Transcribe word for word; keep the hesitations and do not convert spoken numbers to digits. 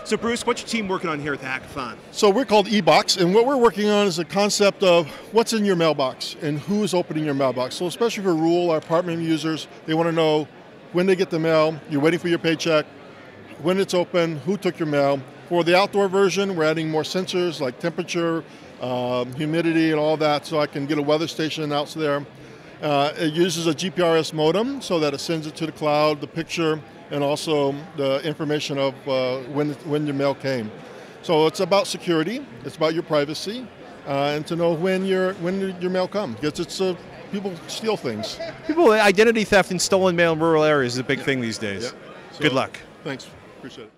So Bruce, what's your team working on here at the hackathon? So we're called Ebox, and what we're working on is a concept of what's in your mailbox and who's opening your mailbox. So especially for rural or apartment users, they want to know when they get the mail, you're waiting for your paycheck, when it's open, who took your mail. For the outdoor version, we're adding more sensors like temperature, um, humidity, and all that, so I can get a weather station out there. Uh, it uses a G P R S modem so that it sends it to the cloud, the picture, and also the information of uh, when, when your mail came. So it's about security, it's about your privacy, uh, and to know when your, when your mail comes, because it's, uh, people steal things. People, identity theft and stolen mail in rural areas is a big yeah. thing these days. Yeah. So, good luck. Thanks, appreciate it.